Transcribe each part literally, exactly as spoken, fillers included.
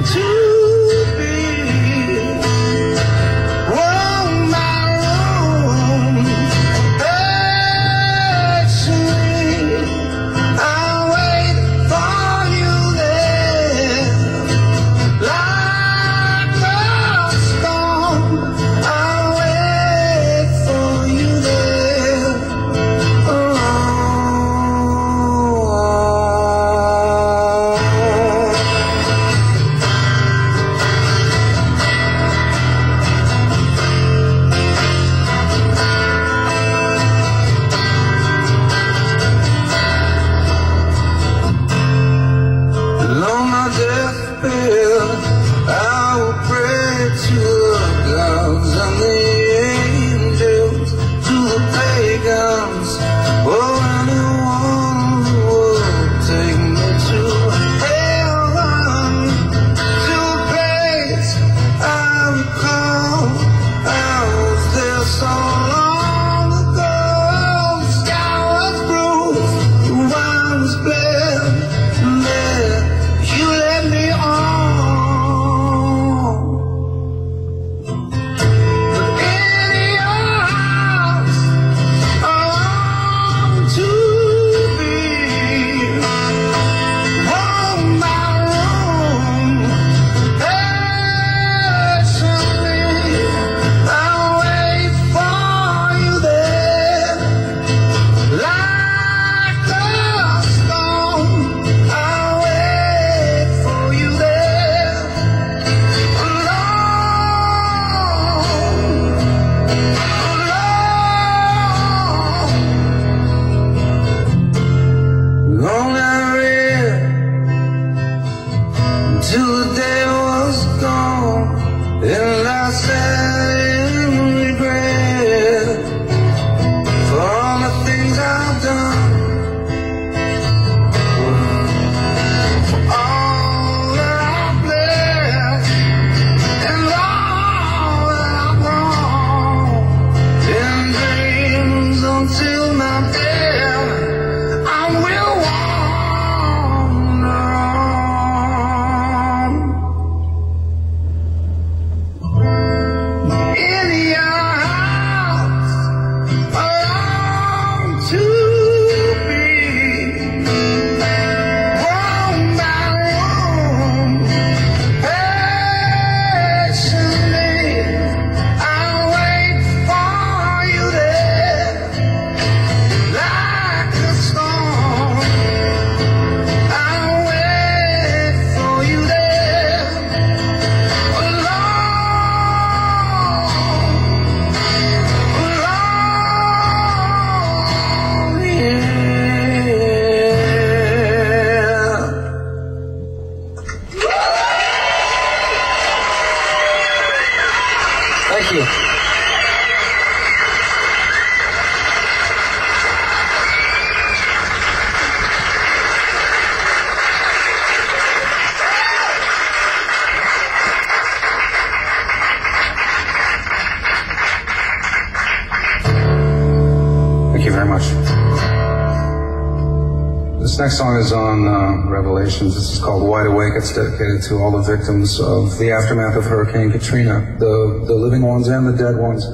This next song is on uh, Revelations. This is called Wide Awake. It's dedicated to all the victims of the aftermath of Hurricane Katrina, the, the living ones and the dead ones.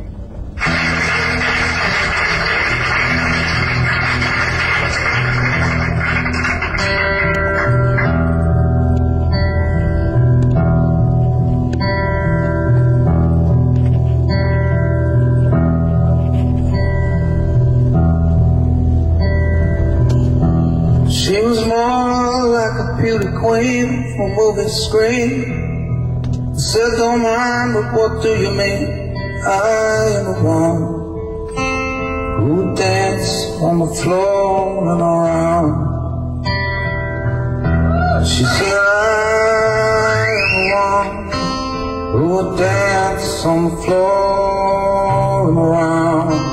She was more like a beauty queen from movie screen. Said don't mind, but what do you mean? I am the one who would dance on the floor and around. She said I am the one who would dance on the floor and around.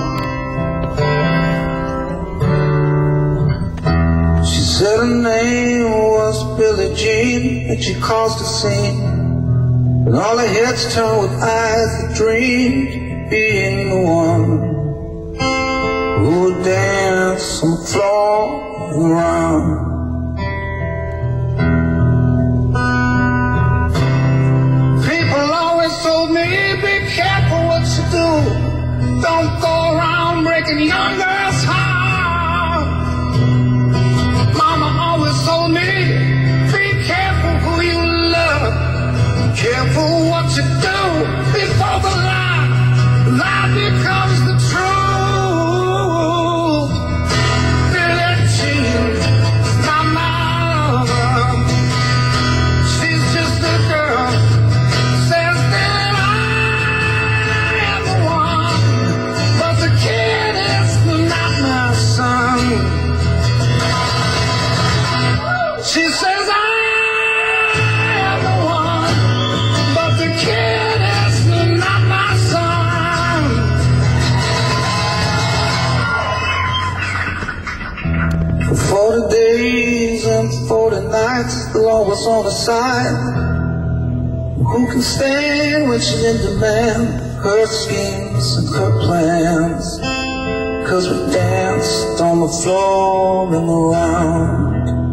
Said her name was Billie Jean, and she caused a scene. And all her heads turned with eyes that dreamed of being the one who would dance on the floor and around. breaking young girls' heart. Mama always told me, be careful who you love, careful what you do before the lie, lie becomes the truth. Billie Jean's not my lover, she's just a girl. Says that I am the one, but the kid is not my son. She says I am the one, but the kid is not my son. For forty days and forty nights, the law was on the side. Who can stand when she's in demand? Her schemes and her plans. Cause we danced on the floor and around.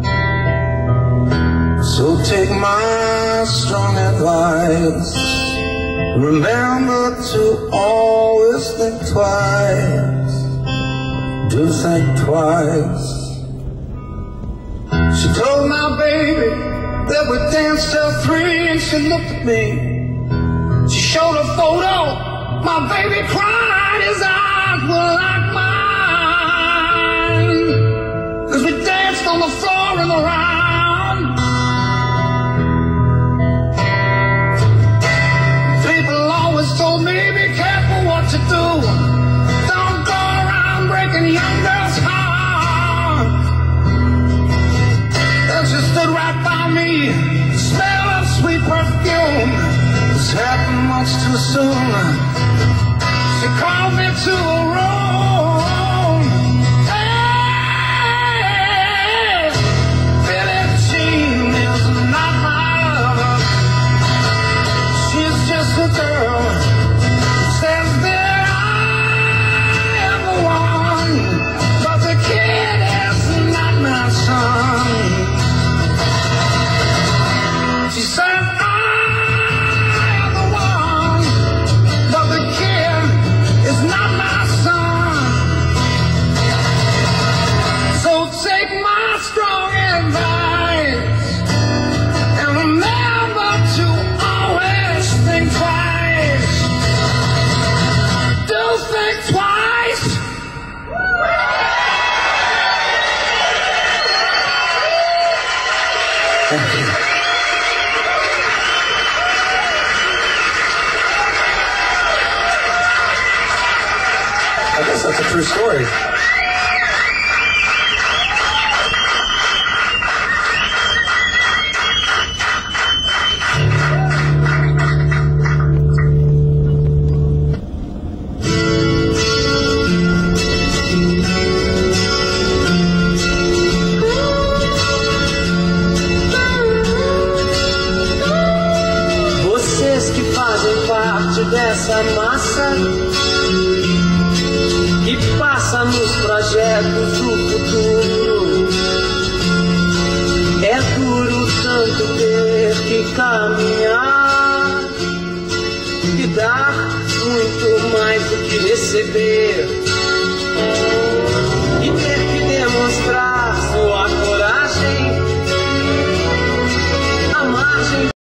So take my strong advice, remember to always think twice. Do think twice. She told my baby that we danced till three, and she looked at me. She showed a photo, my baby cried, his eyes were like mine. Cause we danced on the floor and around. Told me, be careful what you do. Don't go around breaking young girls' hearts. Then she stood right by me, smell of sweet perfume. This happened much too soon. She called me to a room. Hey, Billie Jean is not my lover. She's just a girl. She said, I am the one, but the kid is not my son. So take my strong advice and remember to always think twice. Do think twice. Thank you. I guess that's a true story. Vocês que fazem parte dessa massa que passa nos projetos do futuro. É duro tanto ter que caminhar e dar muito mais do que receber.